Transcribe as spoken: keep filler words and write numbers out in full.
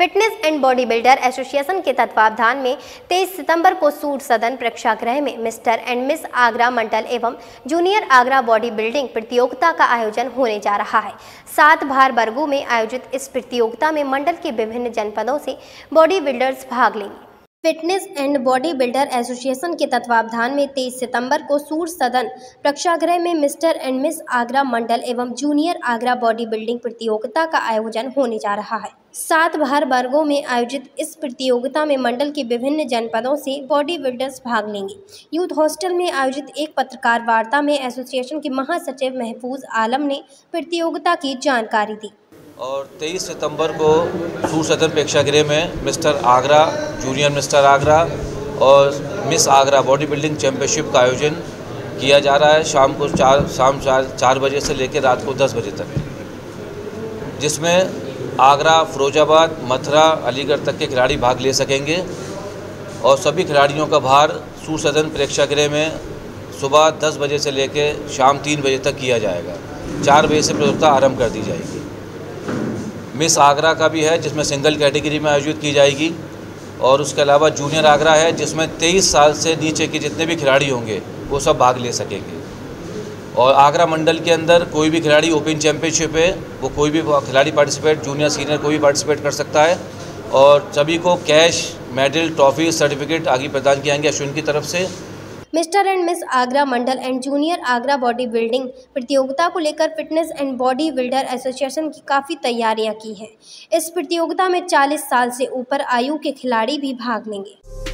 Fitness and body builder association के तत्वावधान में तेईस सितंबर को सूट सदन प्रेक्षागृह में मिस्टर एंड मिस आगरा मंडल एवं जूनियर आगरा बॉडी बिल्डिंग प्रतियोगिता का आयोजन होने जा रहा है। सात भार वर्गों में आयोजित इस प्रतियोगिता में मंडल के विभिन्न जनपदों से बॉडी बिल्डर्स भाग लेंगे। Fitness and body builder association के तत्वावधान में तेईस सितंबर को सूट सदन प्रेक्षागृह में मिस्टर एंड मिस आगरा मंडल एवं जूनियर आगरा बॉडी बिल्डिंग प्रतियोगिता का आयोजन होने जा रहा है। सात भार वर्गों में आयोजित इस प्रतियोगिता में मंडल के विभिन्न जनपदों से बॉडी बिल्डर्स भाग लेंगे। यूथ हॉस्टल में आयोजित एक पत्रकार वार्ता में एसोसिएशन के महासचिव महफूज आलम ने प्रतियोगिता की जानकारी दी। और तेईस सितंबर को सूट सदन प्रेक्षागृह में mister Agra, junior mister Agra और miss Agra body building championship का आयोजन किया जा रहा है शाम को चार शाम चार चार बजे से लेकर रात को दस बजे तक, जिसमें आगरा, फिरोजाबाद, मथुरा, अलीगढ़ तक के खिलाड़ी भाग ले सकेंगे। और सभी खिलाड़ियों का भार सूट सदन प्रेक्षागृह में सुबह दस बजे से लेकर शाम तीन बजे तक किया जाएगा। चार बजे से प्रतियोगिता आरंभ कर दी जाएगी। मिस आगरा का भी है जिसमें सिंगल कैटेगरी में आयोजित की जाएगी, और उसके अलावा जूनियर आगरा है जिसमें तेईस साल से नीचे के जितने भी खिलाड़ी होंगे वो सब भाग ले सकेंगे। और आगरा मंडल के अंदर कोई भी खिलाड़ी ओपन चैंपियनशिप है, वो कोई भी खिलाड़ी पार्टिसिपेट, जूनियर सीनियर कोई भी पार्टिसिपेट कर सकता है। और सभी को कैश, मेडल, ट्रॉफी, सर्टिफिकेट आगे प्रदान किए जाएंगे अश्विन की तरफ से। मिस्टर एंड मिस आगरा मंडल and junior Agra body building प्रतियोगिता को लेकर fitness and body builder association की काफ़ी तैयारियां की हैं। इस प्रतियोगिता में चालीस साल से ऊपर आयु के खिलाड़ी भी भाग लेंगे।